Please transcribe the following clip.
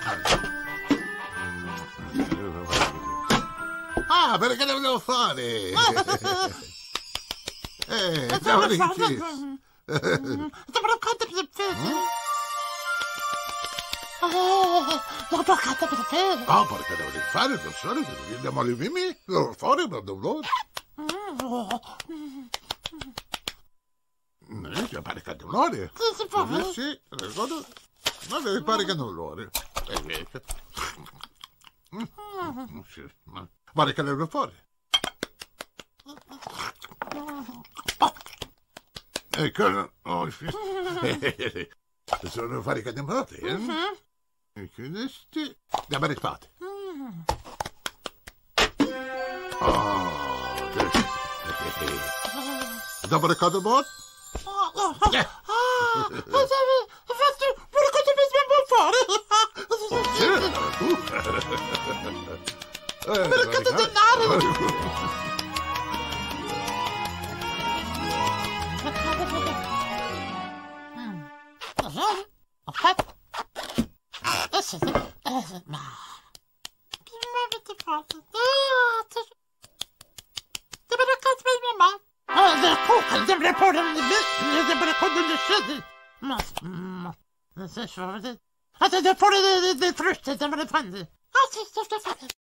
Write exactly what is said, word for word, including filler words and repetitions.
Ah, perché devo fare? Eh, ciao Ricky. Ah, perché devo fare? Non so, andiamo alle mimi, devo fare per dolore. Eh, c'è pare che dolore. Sì, si può. Eh, sì, ricordo. Ma devi fare che dolore. Eh, ma pare che devo fare. Ecco, oh, sono fare che devo fare, eh? E questi... Dammi le spade. Oh, dopo le cose buone? Ah, infatti, pure cosa mi sembra fare? Mercato denaro! Ma che mi avete fatto? Devo raccogliere mia mamma. Ah, la cucca, devo raccogliere le belle, devo raccogliere le sedi. Ma, ma, non so, devo fare le fruste, devo le prendere. Ah, sì, sto facendo.